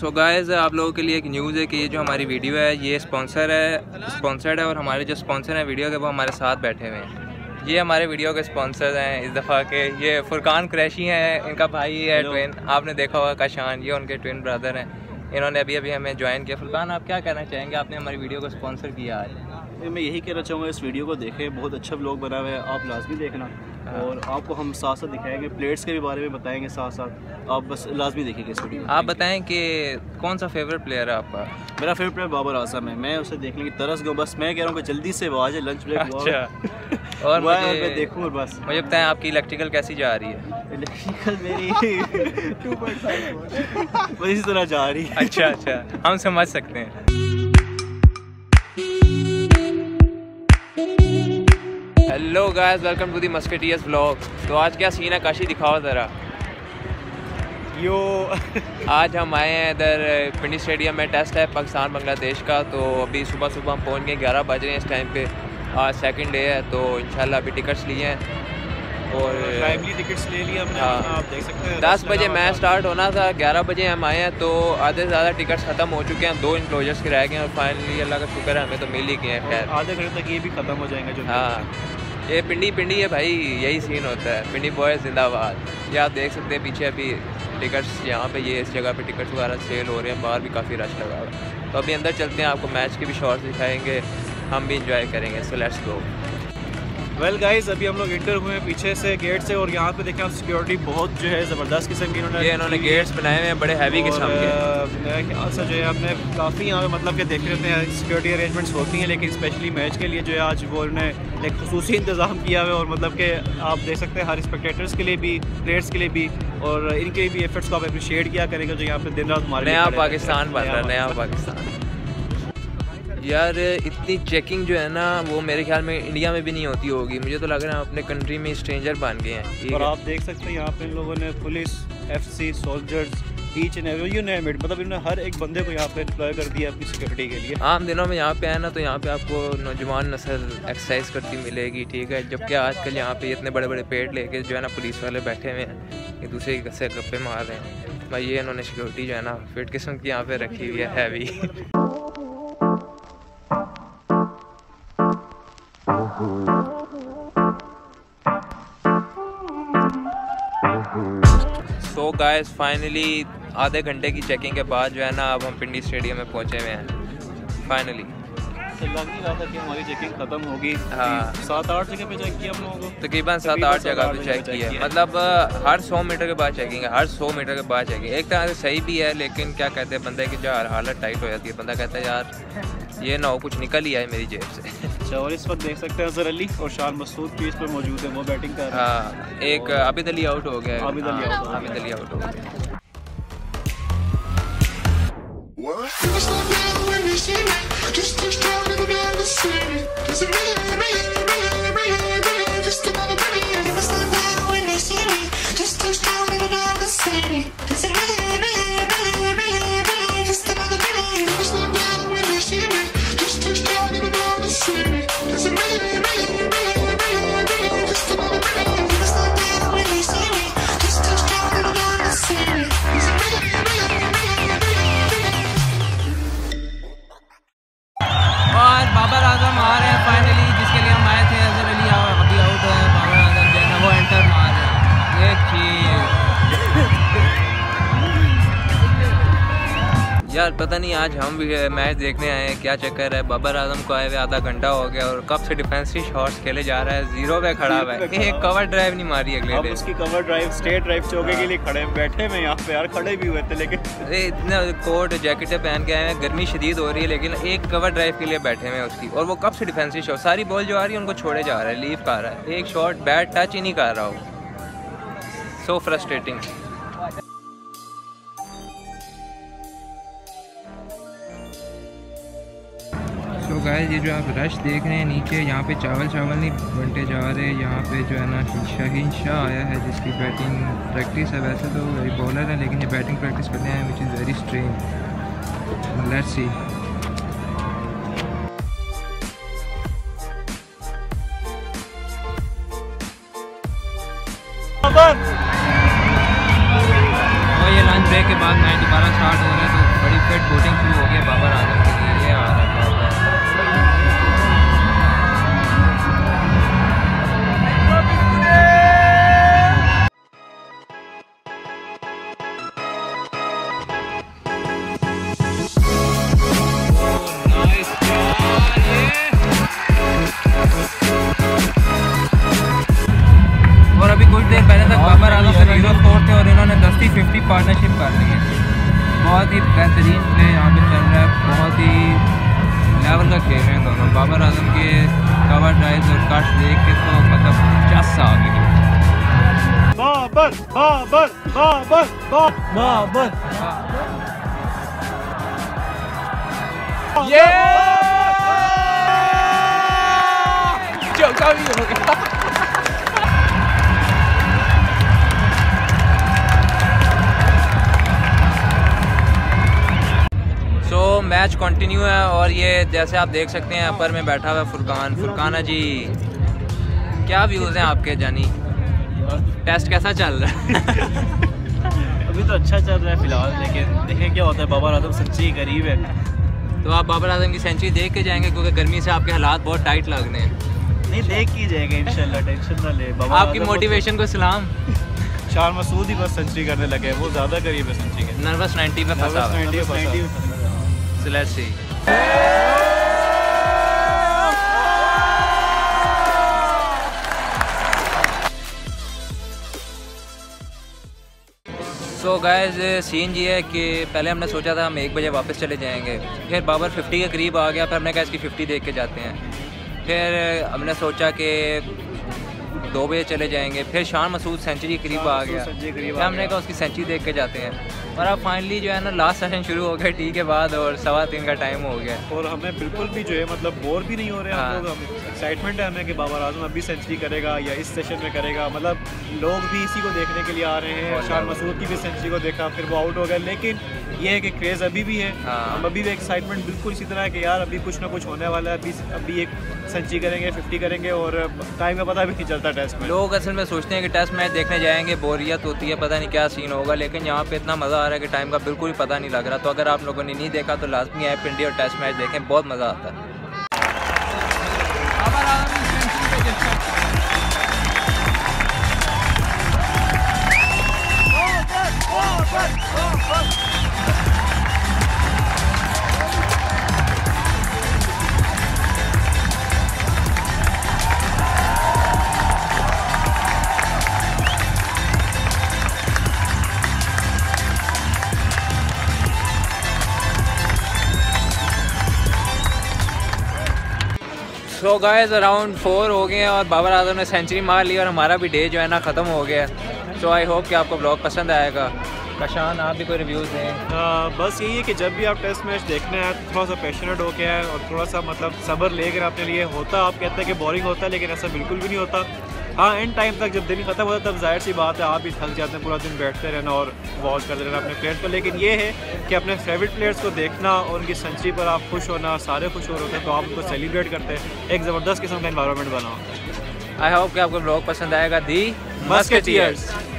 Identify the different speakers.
Speaker 1: So guys, आप लोगों के लिए एक न्यूज़ है कि ये जो हमारी वीडियो है ये स्पॉन्सर्ड है और हमारे जो स्पॉन्सर हैं वीडियो के वो हमारे साथ बैठे हुए हैं। ये हमारे वीडियो के स्पॉन्सर हैं इस दफ़ा के। ये फुरकान कुरैशी हैं, इनका भाई है ट्विन, आपने देखा होगा काशान, ये उनके ट्विन ब्रदर हैं। इन्होंने अभी हमें ज्वाइन किया। फुरकान, आप क्या कहना चाहेंगे, आपने हमारी वीडियो को स्पॉन्सर किया आज?
Speaker 2: मैं यही कहना चाहूँगा, इस वीडियो को देखें, बहुत अच्छा व्लॉग बना हुआ है, आप लाजमी देखना। और आपको हम साथ साथ दिखाएंगे, प्लेट्स के भी बारे में बताएंगे साथ साथ, आप बस लाजमी देखेंगे इस वीडियो।
Speaker 1: आप बताएं कि कौन सा फेवरेट प्लेयर है आपका?
Speaker 2: मेरा फेवरेट प्लेयर बाबर आजम है, मैं उसे देखने की तरस गया, बस मैं कह रहा हूँ कि जल्दी से वो आ जाए, लंच ब्रेक
Speaker 1: अच्छा। और मैं
Speaker 2: देखूँ, और बस
Speaker 1: मुझे बताएं आपकी इलेक्ट्रिकल कैसी जा रही है?
Speaker 2: इलेक्ट्रिकल मेरी 2.5 बस इसी तरह जा रही है।
Speaker 1: अच्छा, हम समझ सकते हैं। Hello guys, welcome to the musketeers vlog. तो आज क्या सीन है, काशी दिखाओ ज़रा।
Speaker 2: यो
Speaker 1: आज हम आए हैं इधर पिंडी स्टेडियम में, टेस्ट है पाकिस्तान बांग्लादेश का। तो अभी सुबह हम पहुंच गए, 11 बज रहे हैं इस टाइम पे। आज सेकंड डे है, तो इंशाल्लाह अभी टिकट्स लिए हैं और
Speaker 2: टाइमली टिकट्स ले लिए हमने।
Speaker 1: हाँ,
Speaker 2: आप देख सकते हैं
Speaker 1: 10 बजे मैच स्टार्ट होना था, 11 बजे हम आए हैं, तो आधे से ज़्यादा टिकट्स ख़त्म हो चुके हैं। 2 इनक्लोजर्स के रह गए हैं और फाइनली अल्लाह का शुक्र है हमें तो मिल ही गए हैं। खैर
Speaker 2: आधे घंटे तक ये भी ख़त्म हो जाएंगे जो।
Speaker 1: हाँ, ये पिंडी है भाई, यही सीन होता है। पिंडी बॉय जिंदाबाद। ये आप देख सकते हैं पीछे अभी टिकट्स, यहाँ पे ये इस जगह पे टिकट्स वगैरह सेल हो रहे हैं, बाहर भी काफ़ी रश लगा हुआ है। तो अभी अंदर चलते हैं, आपको मैच के भी शॉट्स दिखाएंगे, हम भी इंजॉय करेंगे। So let's go.
Speaker 2: Well guys, अभी हम लोग इंटर हुए हैं पीछे से गेट से, और यहाँ पे देखें आप सिक्योरिटी बहुत जो है ज़बरदस्त किस्म की
Speaker 1: इन्होंने गेट्स बनाए हुए हैं बड़े हैवी किस्म के।
Speaker 2: मेरे ख्याल से जो है हमने काफ़ी यहाँ पे मतलब कि देख लेते हैं सिक्योरिटी अरेंजमेंट्स होती हैं, लेकिन स्पेशली मैच के लिए जो है आज वो उन्होंने एक खुसूसी इंतज़ाम किया हुआ है। और मतलब कि आप देख सकते हैं हर स्पेक्टेटर्स के लिए भी, प्लेयर्स के लिए भी, और इनके भी एफर्ट्स को आप अप्रिशिएट किया करेंगे जो यहाँ पे दिन रात हमारे
Speaker 1: नया पाकिस्तान बन रहा है, नया पाकिस्तान। यार इतनी चेकिंग जो है ना, वो मेरे ख्याल में इंडिया में भी नहीं होती होगी। मुझे तो लग रहा है अपने कंट्री में स्ट्रेंजर बन गए हैं।
Speaker 2: और आप देख सकते हैं यहाँ पे इन लोगों ने police, FC, soldiers, each and every you name it, मतलब इन्होंने हर एक बंदे को यहाँ पे डिप्लॉय कर दिया अपनी सिक्योरिटी के लिए।
Speaker 1: आम दिनों में यहाँ पे आए ना, तो यहाँ पे आपको नौजवान नस्ल एक्सरसाइज करती मिलेगी, ठीक है। जबकि आजकल यहाँ पे इतने बड़े बड़े पेड़ लेके जो है ना पुलिस वाले बैठे हुए हैं, एक दूसरे के से गप्पे मार रहे हैं भाई। ये इन्होंने सिक्योरिटी जो है ना फिट किस्म की यहाँ पे रखी हुई है, हैवी। सो गाइस, फाइनली आधे घंटे की चेकिंग के बाद जो है ना अब हम पिंडी स्टेडियम में पहुंचे हुए हैं फाइनली।
Speaker 2: तो लग नहीं रहा था कि हमारी चेकिंग खत्म होगी।
Speaker 1: हाँ,
Speaker 2: 7-8 जगह पे चेक किया हम लोगों को,
Speaker 1: तकरीबन 7-8 जगह पे चेक किया है। मतलब हर 100 मीटर के बाद चेकिंग है, हर 100 मीटर के बाद चेकिंग। एक तरह से सही भी है, लेकिन क्या कहते हैं बंदे की जो हालत टाइट हो जाती है, बंदा कहता है यार ये ना हो कुछ निकल ही आए मेरी जेब से।
Speaker 2: अच्छा, और इस वक्त देख सकते हैं अजहर अली और शान मसूद पीच पर मौजूद है, वो बैटिंग कर रहे हैं।
Speaker 1: हाँ, एक आबिद अली आउट हो गया।
Speaker 2: आबिद अली आउट हो गया। बाबर आजम आ रहे हैं फाइनली, जिसके लिए हम आए थे। अजहर अली अभी आउट है, बाबर आजम जो है ना वो एंटर मार रहे हैं। ये चीज़ यार पता नहीं, आज हम भी मैच देखने आए हैं, क्या चक्कर है। बाबर आजम को आए हुए आधा घंटा हो गया और कब से डिफेंसिव शॉट्स खेले जा रहा है, 0 पे खड़ा हुआ है। एक कवर ड्राइव नहीं मारी अगले दिन। उसकी कवर ड्राइव, स्ट्रेट ड्राइव चौके के लिए खड़े बैठे में यहाँ पे, यार खड़े भी हुए थे, लेकिन
Speaker 1: अरे इतना कोट जैकेटें पहन के आए हैं, गर्मी शदीद हो रही है, लेकिन एक कवर ड्राइव के लिए बैठे हुए हैं उसकी। और वो कब से डिफेंसिव शॉट, सारी बॉल जो आ रही है उनको छोड़े जा रहा है, लीव कर रहा है, एक शॉट बैट टच ही नहीं कर रहा हो। So frustrating. तो गाइस, ये जो आप रश देख रहे हैं नीचे, यहाँ पे चावल नहीं बनते जा रहे। यहाँ पे जो है ना शाहीन शाह आया है, जिसकी बैटिंग प्रैक्टिस है। वैसे तो बॉलर है, लेकिन ये बैटिंग प्रैक्टिस करने आए, which is very strange. Let's see. और ये लंच ब्रेक के बाद मैच दोबारा स्टार्ट हो रहा है। तो बाबर आजम से हीरो स्कोर थे और इन्होंने 10-50 पार्टनरशिप कर ली है। बहुत ही बेहतरीन प्ले यहाँ पे चल रहा है, बहुत ही लेवल का खेल रहे हैं दोनों। बाबर आजम के कवर ड्राइव और कट देख के तो मतलब चस आ गई।
Speaker 2: बाबर बाबर बाबर बाबर
Speaker 1: ये चौका भी हो गया। मैच कंटिन्यू है और ये जैसे आप देख सकते हैं अपर में बैठा हुआ है फुरकान जी, क्या व्यूज़ हैं आपके जानी? टेस्ट कैसा चल रहा है?
Speaker 2: अभी तो अच्छा चल रहा है फिलहाल, लेकिन देखें क्या होता है। बाबर आजम सच्ची करीब है,
Speaker 1: तो आप बाबर आजम की सेंचुरी देख के जाएंगे क्योंकि गर्मी से आपके हालात बहुत टाइट लग रहे हैं।
Speaker 2: नहीं, देख ही जाएंगे इंशाल्लाह, टेंशन ना ले।
Speaker 1: आपकी मोटिवेशन को सलाम।
Speaker 2: शान मसूद ही बस सेंचुरी करने लगे, वो ज़्यादा करीब है सेंचुरी के।
Speaker 1: नर्वस 90 पे फंसा हुआ। So let's see. So guys scene ये है कि पहले हमने सोचा था हम 1 बजे वापस चले जाएंगे, फिर बाबर 50 के करीब आ गया, फिर हमने कहा इसकी 50 देख के जाते हैं। फिर हमने सोचा कि 2 बजे चले जाएंगे, फिर शान मसूद सेंचुरी के करीब आ गया, फिर हमने कहा उसकी सेंचुरी देख के जाते हैं। और अब फाइनली जो है ना लास्ट सेशन शुरू हो गया टी के बाद और 3:15 का टाइम हो गया
Speaker 2: और हमें बिल्कुल भी जो है मतलब बोर भी नहीं हो रहे हम लोग। एक्साइटमेंट है हमें कि बाबर आजम अभी सेंचुरी करेगा या इस सेशन में करेगा। मतलब लोग भी इसी को देखने के लिए आ रहे हैं। शान मसूद की भी सेंचुरी को देखा, फिर वो आउट हो गया, लेकिन ये है कि क्रेज़ अभी भी है। हम अभी भी एक्साइटमेंट बिल्कुल इसी तरह है कि यार अभी कुछ ना कुछ होने वाला है। अभी एक सेंचुरी करेंगे, 50 करेंगे और टाइम का पता भी नहीं चलता टेस्ट में।
Speaker 1: लोग असल में सोचते हैं कि टेस्ट मैच देखने जाएंगे, बोरियत होती है, पता नहीं क्या सीन होगा, लेकिन यहाँ पे इतना मज़ा आ रहा है कि टाइम का बिल्कुल ही पता नहीं लग रहा। तो अगर आप लोगों ने नहीं देखा तो लाजमी ऐप इंडिया और टेस्ट मैच देखें, बहुत मज़ा आता है। सो गाइस अराउंड 4 हो गए हैं और बाबर आजम ने सेंचुरी मार ली और हमारा भी डे जो है ना ख़त्म हो गया। सो आई होप कि आपको ब्लॉग पसंद आएगा। कशान आप भी कोई रिव्यूज़ दें?
Speaker 2: बस यही है कि जब भी आप टेस्ट मैच देखना है थोड़ा सा पैशनेट हो गया है और थोड़ा सा मतलब सब्र लेकर अपने लिए होता। आप कहते हैं कि बोरिंग होता है, लेकिन ऐसा बिल्कुल भी नहीं होता। हाँ, एंड टाइम तक जब दिन खत्म होता है तब जाहिर सी बात है आप भी थक जाते हैं, पूरा दिन बैठते रहना और वॉच करते रहना अपने प्लेयर्स को। लेकिन ये है कि अपने फेवरेट प्लेयर्स को देखना और उनकी सेंचुरी पर आप खुश होना, सारे खुश हो रहे होते हैं, तो आप उनको सेलिब्रेट करते हैं। एक ज़बरदस्त किस्म का एनवायरनमेंट बनाओ।
Speaker 1: आई होप कि आपको ब्लॉग पसंद आएगा। The musketeers.